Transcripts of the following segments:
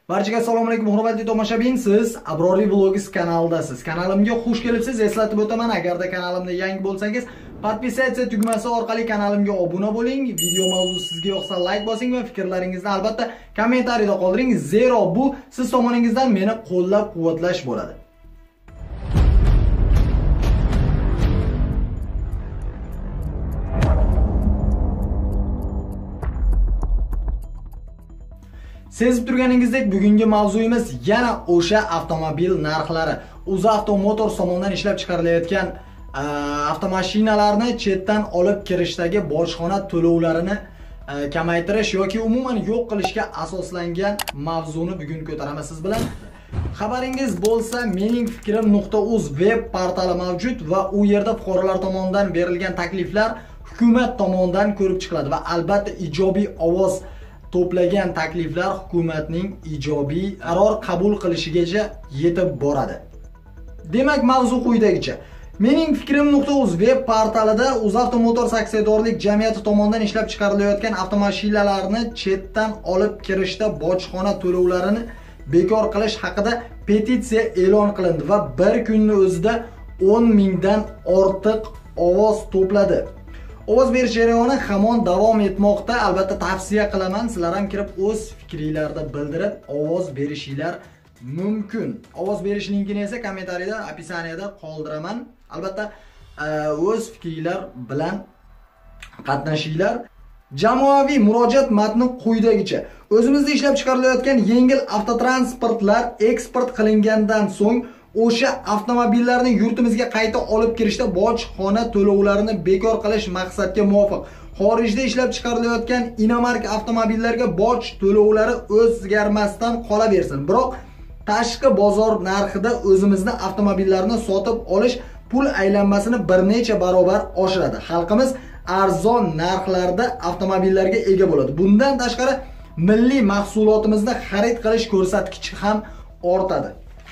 Barchaga assalomu alaykum, hurmatli tomoshabin. Siz Abroriy Vlogs kanalidasiz. Kanalimga xush kelibsiz. Eslatib o'taman, agarda kanalimda yangi bo'lsangiz, podpisatsiya tugmasi orqali kanalimga obuna bo'ling. Video mavzusi sizga yoqsa like bosing va fikrlaringizni albatta kommentariyada qoldiring. Zero bu siz tomoningizdan meni qo'llab-quvvatlash bo'ladi. Sezib turganingizdek, bugungi mavzuyimiz yana o'sha avtomobil narxlari. UzAuto Motors tomonidan ishlab chiqarilayotgan avtomashinalarni chetdan olib kirishdagi bojxona to'lovlarini kamaytirish yoki umuman yo'q qilishga asoslangan mavzuni bugun ko'taraman siz bilan. Xabaringiz bo'lsa, mening fikrim.uz web portali mavjud va u yerda fuqarolar tomonidan berilgan takliflar hukumat tomonidan ko'rib chiqiladi va albatta ijobiy ovoz to'plagan takliflar hukumatning ijobiy qaror qabul qilishigacha yetib boradi. Demak, mavzu quyidagicha. Mening fikrim.uz web portalida UzAuto Motors aksiyadorlik jamiyati tomonidan ishlab chiqarilayotgan avtomashinalarni chetdan olib kirishda bojxona to'lovlarini bekor qilish haqida petitsiya e'lon qilindi va bir kunning o'zida 10 mingdan ortiq ovoz to'pladi. Ovoz berish jarayoni hamon davom etmoqda. Albatta tavsiya qilaman, sizlar ham kirib o'z fikringlarni bildirib ovoz berishinglar mumkin. Ovoz berish linkini esa kommentariyada, opisaniyada qoldiraman. Albatta o'z fikringlar bilan qatnashinglar. Jamoaviy murojaat matni quyidagicha. O'zimizda ishlab chiqarilayotgan yengil avtotransportlar eksport qilingandan so'ng o'sha avtomobillarni yurtimizga qayta olib kirishda bojxona to'lovlarini bekor qilish maqsadga muvofiq xorijda ishlab chiqarilayotgan inomarka avtomobillarga boj to'lovlari o'zgarmasdan qolaversin. Biroq tashqi bozor narxida o'zimizning avtomobillarni sotib olish pul aylanmasini bir necha barobar oshiradi. Xalqimiz arzon narxlarda avtomobillarga ega bo'ladi. Bundan tashqari milliy mahsulotimizni xarid qilish ko'rsatkichi ham ortadi.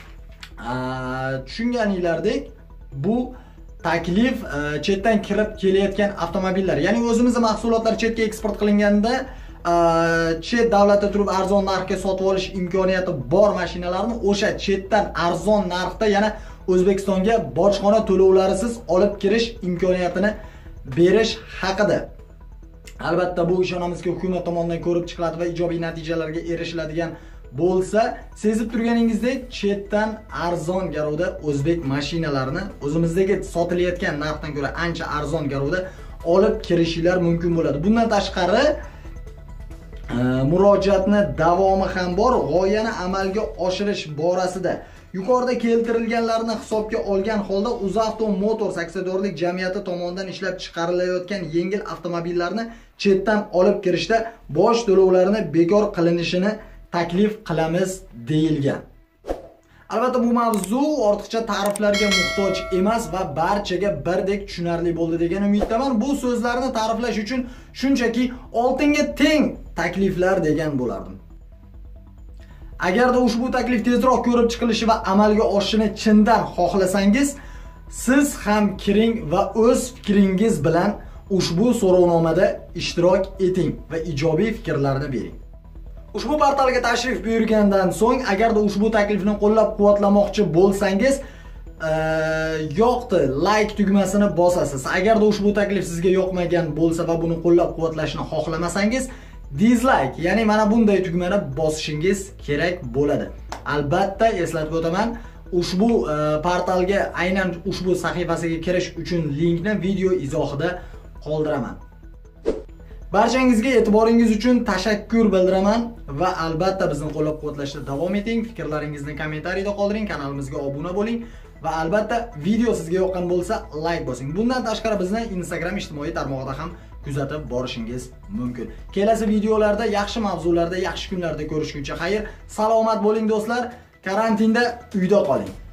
Tushunganinglardek, bu taklif chetdan kirib kelayotgan avtomobillar, ya'ni o'zimizning mahsulotlar chetga eksport qilinganda chet davlatda turib arzon narxga sotib olish imkoniyati bor mashinalarni o'sha chetdan arzon narxda yana O'zbekistonga bojxona to'lovlarisiz olib kirish imkoniyatini berish haqida. Albatta bu ishonamizki hukumat tomonidan ko'rib chiqiladi va ijobiy natijalarga erishiladigan bo'lsa, sezib turganingizdek chetdan arzon garovda o'zbek mashinalarini o'zimizdagi sotilayotgan narxdan ko'ra ancha arzon garovda olib kirishinglar mumkin bo'ladi. Bundan tashqari murojaatni davomi ham bor. G'oyani amalga oshirish borasida yuqorida keltirilganlarni hisobga olgan holda UzAuto Motors aksiyadorlik jamiyati tomonidan ishlab chiqarilayotgan yengil avtomobillarni chetdan olib kirishda boj to'lovlarini bekor qilinishini taklif qilamiz deyilgan. Albatta bu mavzu ortiqcha ta'riflarga muhtoj emas va barchaga birdek tushunarli bo'ldi degan umiddaman. Bu so'zlarni ta'riflash uchun shunchaki oltinga teng takliflar degan bo'lardim. Agarda ushbu taklif tezroq ko'rib chiqilishi va amalga oshishini chindan xohlasangiz, siz ham kiring va o'z fikringiz bilan ushbu so'rovnomada ishtirok eting va ijobiy fikrlarni bering. Ushbu portalga tashrif buyurgandan so'ng, agarda ushbu taklifni qo'llab-quvvatlamoqchi bo'lsangiz, yoqdi, like tugmasini bosasiz. Agarda ushbu taklif sizga yoqmagan bo'lsa va buni qo'llab-quvvatlashni xohlamasangiz, dislike, ya'ni mana bunday tugmani bosishingiz kerak bo'ladi. Albatta eslatib o'taman, ushbu portalga aynan ushbu sahifasiga kirish uchun linkni video izohida qoldiraman. Barchangizga e'tiboringiz uchun tashakkur bildiraman va albatta bizni qo'llab-quvvatlashda davom eting. Fikrlaringizni kommentariyada qoldiring, kanalimizga obuna bo'ling va albatta video sizga yoqqan bo'lsa like bosing. Bundan tashqari bizni Instagram ijtimoiy tarmog'ida ham kuzatib borishingiz mumkin. Kelasi videolarda yaxshi mavzularda, yaxshi kunlarda ko'rishguncha xayr, salomat bo'ling do'stlar. Karantinda uyda qoling.